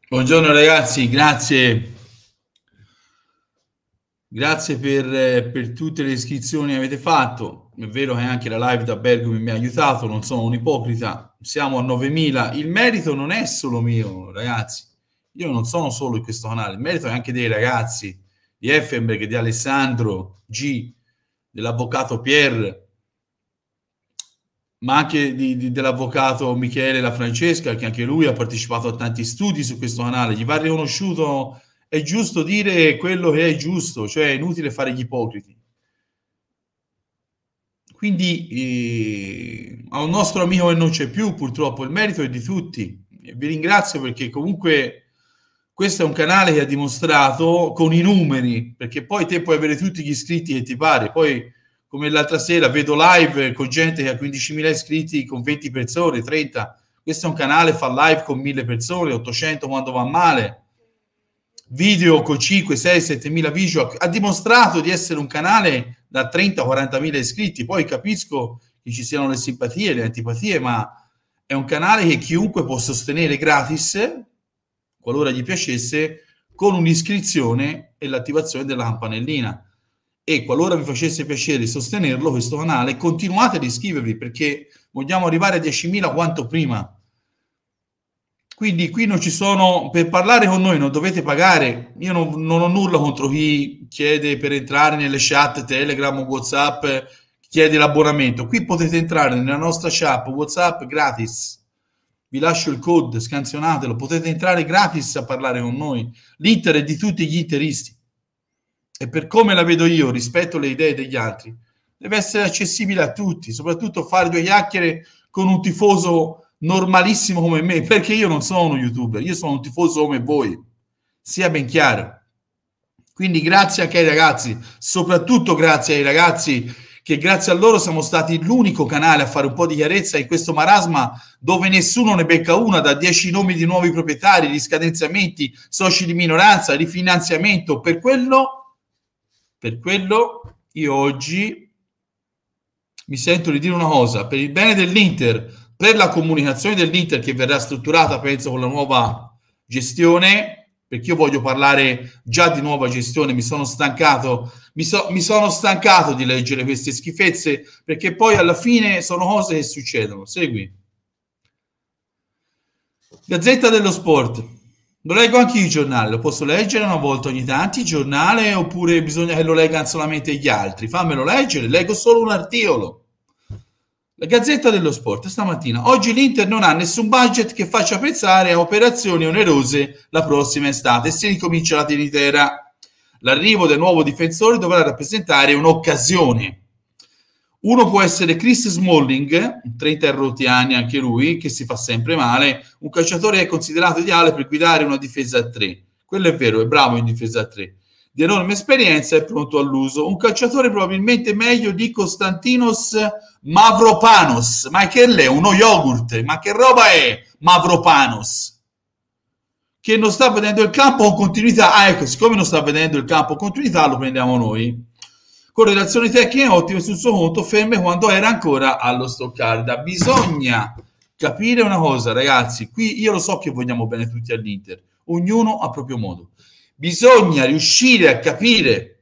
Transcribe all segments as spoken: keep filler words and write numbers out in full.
Buongiorno ragazzi, grazie, grazie per, per tutte le iscrizioni che avete fatto. È vero che anche la live da Bergamo mi ha aiutato, non sono un ipocrita, siamo a novemila. Il merito non è solo mio, ragazzi. Io non sono solo in questo canale, il merito è anche dei ragazzi, di Effenberg, di Alessandro G, dell'avvocato Pierre, ma anche di, di, dell'avvocato Michele La Francesca, che anche lui ha partecipato a tanti studi su questo canale. Gli va riconosciuto, è giusto dire quello che è giusto, cioè è inutile fare gli ipocriti. Quindi eh, a un nostro amico che non c'è più, purtroppo, il merito è di tutti. E vi ringrazio perché comunque questo è un canale che ha dimostrato con i numeri, perché poi te puoi avere tutti gli iscritti che ti pare, poi come l'altra sera vedo live con gente che ha quindicimila iscritti con venti persone, trenta. Questo è un canale, fa live con mille persone, ottocento quando va male, video con cinque, sei, settemila visual. Ha dimostrato di essere un canale da trenta quarantamila iscritti. Poi capisco che ci siano le simpatie, le antipatie, ma è un canale che chiunque può sostenere gratis, qualora gli piacesse, con un'iscrizione e l'attivazione della campanellina. E qualora vi facesse piacere sostenerlo, questo canale, continuate ad iscrivervi perché vogliamo arrivare a diecimila quanto prima. Quindi qui non ci sono, per parlare con noi non dovete pagare. Io non, non ho nulla contro chi chiede per entrare nelle chat Telegram o WhatsApp, chiede l'abbonamento. Qui potete entrare nella nostra chat WhatsApp gratis. Vi lascio il code, scansionatelo, potete entrare gratis a parlare con noi. L'Inter è di tutti gli interisti. E per come la vedo io rispetto alle idee degli altri, deve essere accessibile a tutti, soprattutto fare due chiacchiere con un tifoso normalissimo come me, perché io non sono uno youtuber, io sono un tifoso come voi, sia ben chiaro. Quindi grazie anche ai ragazzi, soprattutto grazie ai ragazzi, che grazie a loro siamo stati l'unico canale a fare un po' di chiarezza in questo marasma dove nessuno ne becca una, da dieci nomi di nuovi proprietari, riscadenziamenti, soci di minoranza, rifinanziamento. Per quello, per quello io oggi mi sento di dire una cosa, per il bene dell'Inter, per la comunicazione dell'Inter che verrà strutturata, penso, con la nuova gestione, perché io voglio parlare già di nuova gestione, mi sono stancato, mi, so, mi sono stancato di leggere queste schifezze, perché poi alla fine sono cose che succedono. Segui. Gazzetta dello Sport. Lo leggo anche io i giornali, lo posso leggere una volta ogni tanto il giornale, oppure bisogna che lo leggano solamente gli altri? Fammelo leggere, leggo solo un articolo. La Gazzetta dello Sport stamattina. Oggi l'Inter non ha nessun budget che faccia pensare a operazioni onerose la prossima estate e si ricomincia la tiritera. L'arrivo del nuovo difensore dovrà rappresentare un'occasione. Uno può essere Chris Smalling, trenta e rotti anni anche lui, che si fa sempre male, un calciatore che è considerato ideale per guidare una difesa a tre. Quello è vero, è bravo in difesa a tre. Di enorme esperienza e pronto all'uso. Un calciatore probabilmente meglio di Konstantinos Mavropanos. Ma che è uno yogurt? Ma che roba è Mavropanos? Che non sta vedendo il campo con continuità. Ah, ecco, siccome non sta vedendo il campo con continuità, lo prendiamo noi. Con relazioni tecniche ottime sul suo conto, ferme quando era ancora allo Stoccarda. Bisogna capire una cosa, ragazzi. Qui io lo so che vogliamo bene tutti all'Inter, ognuno a proprio modo. Bisogna riuscire a capire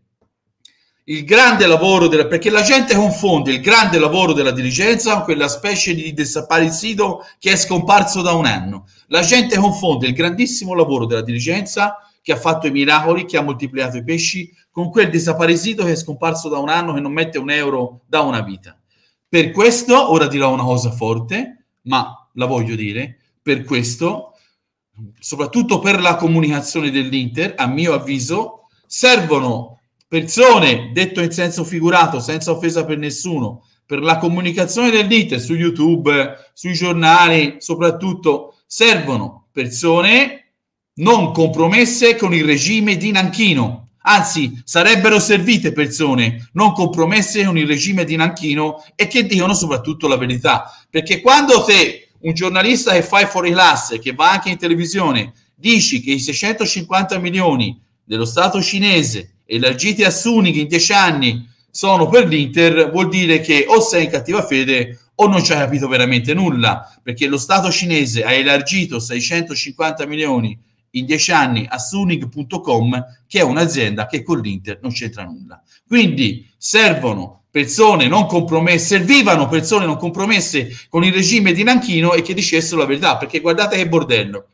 il grande lavoro della, perché la gente confonde il grande lavoro della dirigenza con quella specie di desaparecido che è scomparso da un anno. La gente confonde il grandissimo lavoro della dirigenza che ha fatto i miracoli, che ha moltiplicato i pesci, con quel desaparecido che è scomparso da un anno, che non mette un euro da una vita. Per questo, ora dirò una cosa forte, ma la voglio dire, per questo, soprattutto per la comunicazione dell'Inter, a mio avviso, servono persone, detto in senso figurato, senza offesa per nessuno, per la comunicazione dell'Inter su YouTube, sui giornali, soprattutto servono persone non compromesse con il regime di Nanchino. Anzi, sarebbero servite persone non compromesse con il regime di Nanchino e che dicono soprattutto la verità. Perché quando te, un giornalista che fai fuori classe, che va anche in televisione, dici che i seicentocinquanta milioni dello Stato cinese elargiti a Suning in dieci anni sono per l'Inter, vuol dire che o sei in cattiva fede o non ci hai capito veramente nulla, perché lo Stato cinese ha elargito seicentocinquanta milioni in dieci anni a Suning punto com, che è un'azienda che con l'Inter non c'entra nulla. Quindi servono persone non compromesse, servivano persone non compromesse con il regime di Nanchino e che dicessero la verità, perché guardate che bordello.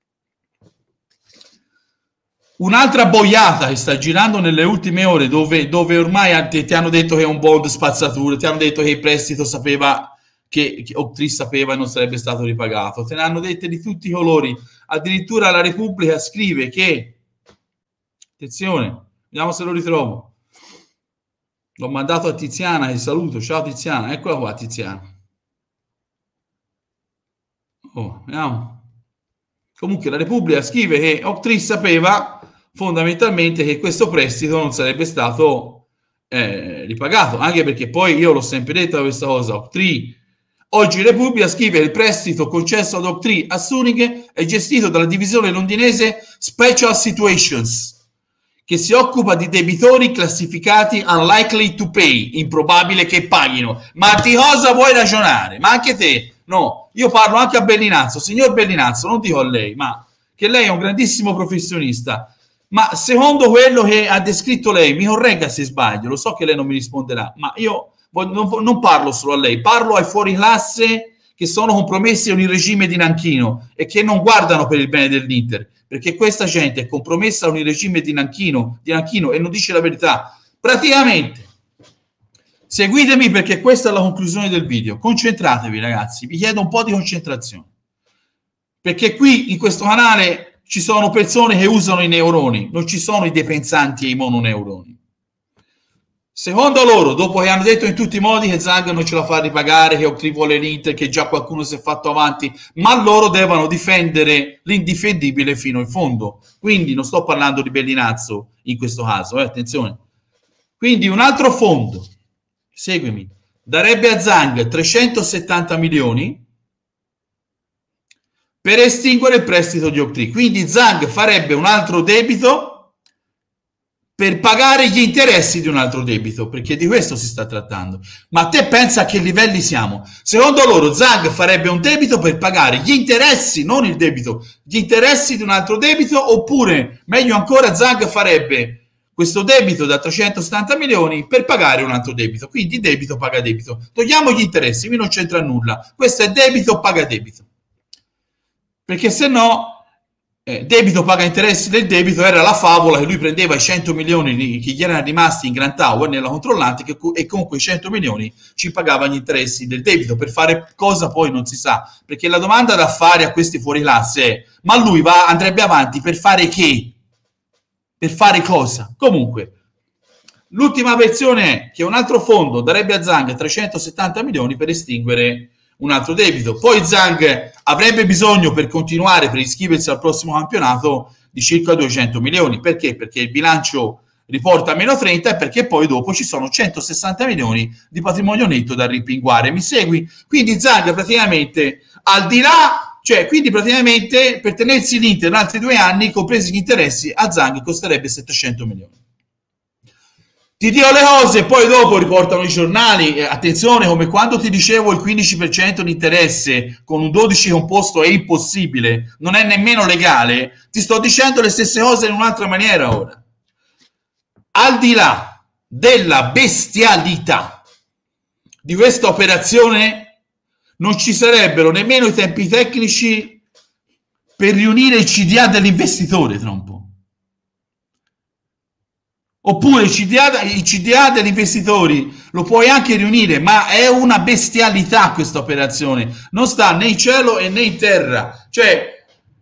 Un'altra boiata che sta girando nelle ultime ore, dove, dove ormai ti, ti hanno detto che è un bond spazzatura, ti hanno detto che il prestito sapeva, che, che Oaktree sapeva e non sarebbe stato ripagato, te ne hanno dette di tutti i colori. Addirittura la Repubblica scrive che, attenzione, vediamo se lo ritrovo, l'ho mandato a Tiziana, che saluto, ciao Tiziana, eccola qua Tiziana. Oh, vediamo. Comunque la Repubblica scrive che Oaktree sapeva fondamentalmente che questo prestito non sarebbe stato eh, ripagato, anche perché poi io l'ho sempre detto questa cosa, Oaktree, oggi Repubblica scrive che il prestito concesso ad Oaktree a Suning è gestito dalla divisione londinese Special Situations, che si occupa di debitori classificati unlikely to pay, improbabile che paghino. Ma di cosa vuoi ragionare? Ma anche te? No, io parlo anche a Bellinazzo, signor Bellinazzo, non dico a lei, ma che lei è un grandissimo professionista, ma secondo quello che ha descritto lei, mi corregga se sbaglio, lo so che lei non mi risponderà, ma io non, non parlo solo a lei, parlo ai fuoriclasse che sono compromessi con il regime di Nanchino e che non guardano per il bene dell'Inter, perché questa gente è compromessa con il regime di Nanchino, di Nanchino e non dice la verità. Praticamente, seguitemi perché questa è la conclusione del video, concentratevi ragazzi, vi chiedo un po' di concentrazione, perché qui in questo canale ci sono persone che usano i neuroni, non ci sono i depensanti e i mononeuroni. Secondo loro, dopo che hanno detto in tutti i modi che Zhang non ce la fa ripagare, che Oaktree vuole l'Inter, che già qualcuno si è fatto avanti, ma loro devono difendere l'indifendibile fino in fondo. Quindi non sto parlando di Bellinazzo in questo caso, eh, attenzione. Quindi un altro fondo, seguimi, darebbe a Zhang trecentosettanta milioni per estinguere il prestito di Oaktree. Quindi Zhang farebbe un altro debito per pagare gli interessi di un altro debito, perché di questo si sta trattando. Ma te pensa a che livelli siamo? Secondo loro Zhang farebbe un debito per pagare gli interessi, non il debito, gli interessi di un altro debito, oppure, meglio ancora, Zhang farebbe questo debito da trecentosettanta milioni per pagare un altro debito. Quindi debito paga debito. Togliamo gli interessi, qui non c'entra nulla. Questo è debito paga debito. Perché se no... Eh, debito paga interessi del debito era la favola che lui prendeva i cento milioni che gli erano rimasti in Grand Tower nella controllante che, e con quei cento milioni ci pagava gli interessi del debito. Per fare cosa poi non si sa, perché la domanda da fare a questi fuoriclasse è: ma lui va, andrebbe avanti per fare che? Per fare cosa? Comunque l'ultima versione è che un altro fondo darebbe a Zhang trecentosettanta milioni per estinguere un altro debito. Poi Zhang avrebbe bisogno, per continuare, per iscriversi al prossimo campionato, di circa duecento milioni. Perché? Perché il bilancio riporta meno trenta e perché poi dopo ci sono centosessanta milioni di patrimonio netto da rimpinguare. Mi segui? Quindi Zhang praticamente, al di là, cioè quindi praticamente per tenersi l'Inter in altri due anni, compresi gli interessi, a Zhang costerebbe settecento milioni. Ti dico le cose, poi dopo riportano i giornali, eh, attenzione, come quando ti dicevo il quindici per cento di interesse con un dodici composto è impossibile, non è nemmeno legale, ti sto dicendo le stesse cose in un'altra maniera ora. Al di là della bestialità di questa operazione, non ci sarebbero nemmeno i tempi tecnici per riunire il C D A dell'investitore tra un po'. Oppure il C D A, il C D A degli investitori lo puoi anche riunire, ma è una bestialità questa operazione, non sta né in cielo e né in terra. Cioè,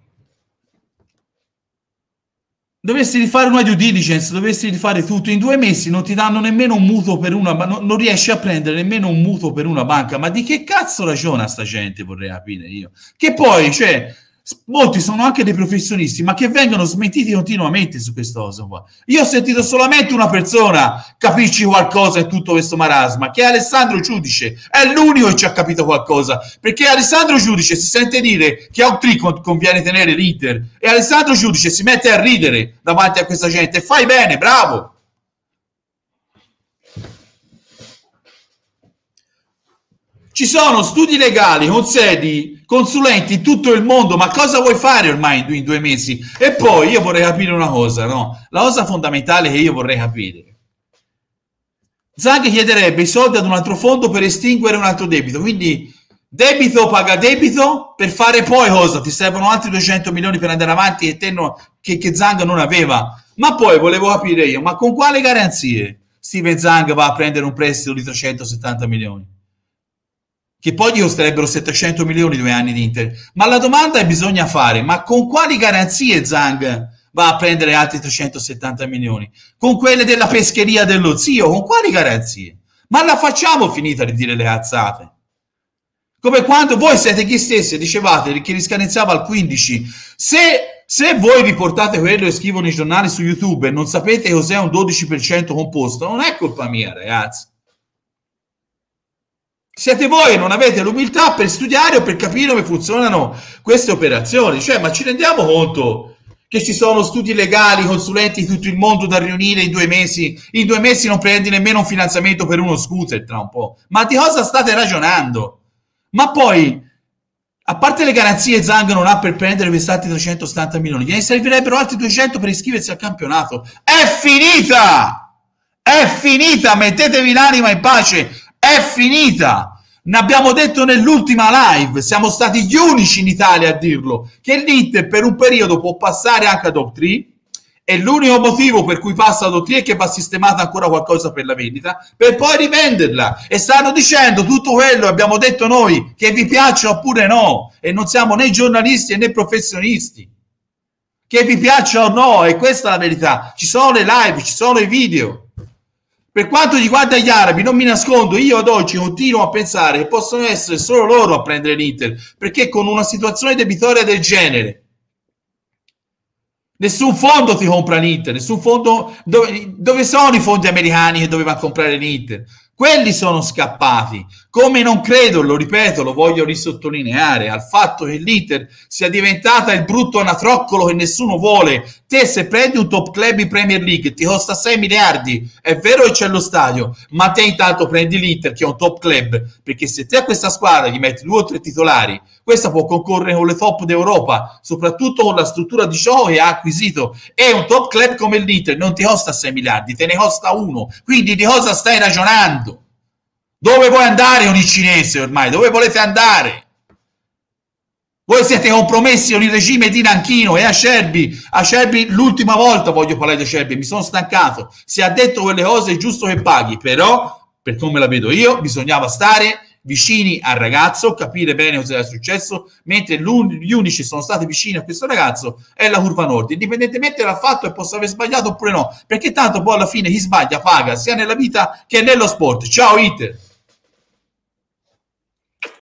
dovresti rifare una due diligence, dovresti rifare tutto, in due mesi non ti danno nemmeno un mutuo per una, non, non riesci a prendere nemmeno un mutuo per una banca. Ma di che cazzo ragiona sta gente, vorrei capire io. Che poi, cioè, molti sono anche dei professionisti, ma che vengono smentiti continuamente su questa cosa qua. Io ho sentito solamente una persona capirci qualcosa in tutto questo marasma, che è Alessandro Giudice. È l'unico che ci ha capito qualcosa, perché Alessandro Giudice si sente dire che a Oaktree conviene tenere l'Inter e Alessandro Giudice si mette a ridere davanti a questa gente. Fai bene, bravo. Ci sono studi legali con sedi, consulenti in tutto il mondo, ma cosa vuoi fare ormai in due, in due mesi? E poi io vorrei capire una cosa, no? La cosa fondamentale che io vorrei capire. Zhang chiederebbe i soldi ad un altro fondo per estinguere un altro debito, quindi debito paga debito per fare poi cosa? Ti servono altri duecento milioni per andare avanti e te no, che, che Zhang non aveva. Ma poi volevo capire io, ma con quale garanzie Steven Zhang va a prendere un prestito di trecentosettanta milioni? Che poi gli costerebbero settecento milioni due anni di Inter. Ma la domanda è bisogna fare, ma con quali garanzie Zhang va a prendere altri trecentosettanta milioni? Con quelle della pescheria dello zio? Con quali garanzie? Ma la facciamo finita di dire le cazzate? Come quando voi siete chi stessi dicevate che riscadenziava al quindici. Se, se voi riportate quello e scrivono i giornali su YouTube e non sapete cos'è un dodici per cento composto, non è colpa mia, ragazzi. Siete voi che non avete l'umiltà per studiare o per capire come funzionano queste operazioni. Cioè, ma ci rendiamo conto che ci sono studi legali, consulenti di tutto il mondo da riunire in due mesi? In due mesi non prendi nemmeno un finanziamento per uno scooter tra un po'. Ma di cosa state ragionando? Ma poi, a parte le garanzie Zhang non ha per prendere questi altri trecentosettanta milioni, gliene servirebbero altri duecento per iscriversi al campionato. È finita! È finita! Mettetevi l'anima in pace! È finita! Ne abbiamo detto nell'ultima live, siamo stati gli unici in Italia a dirlo, che l'Inter per un periodo può passare anche a top tre, e l'unico motivo per cui passa a top tre è che va sistemata ancora qualcosa per la vendita, per poi rivenderla. E stanno dicendo tutto quello che abbiamo detto noi, che vi piaccia oppure no, e non siamo né giornalisti né professionisti. Che vi piaccia o no, e questa è la verità. Ci sono le live, ci sono i video. Per quanto riguarda gli arabi, non mi nascondo, io ad oggi continuo a pensare che possono essere solo loro a prendere l'Inter, perché con una situazione debitoria del genere nessun fondo ti compra l'Inter, nessun fondo. Dove, dove sono i fondi americani che dovevano comprare l'Inter? Quelli sono scappati. Come non credo, lo ripeto, lo voglio risottolineare, al fatto che l'Inter sia diventata il brutto anatroccolo che nessuno vuole. Te se prendi un top club in Premier League ti costa sei miliardi, è vero che c'è lo stadio, ma te intanto prendi l'Inter che è un top club, perché se te a questa squadra gli metti due o tre titolari, questa può concorrere con le top d'Europa, soprattutto con la struttura di gioco che ha acquisito. E un top club come l'Inter non ti costa sei miliardi, te ne costa uno. Quindi di cosa stai ragionando? Dove vuoi andare con i cinesi ormai? Dove volete andare? Voi siete compromessi con il regime di Nanchino e Acerbi. Acerbi, l'ultima volta voglio parlare di Acerbi, mi sono stancato. Se ha detto quelle cose è giusto che paghi, però, per come la vedo io, bisognava stare vicini al ragazzo, capire bene cosa era successo, mentre gli unici sono stati vicini a questo ragazzo è la curva nord, indipendentemente dal fatto che possa aver sbagliato oppure no, perché tanto poi alla fine chi sbaglia paga, sia nella vita che nello sport. Ciao Inter!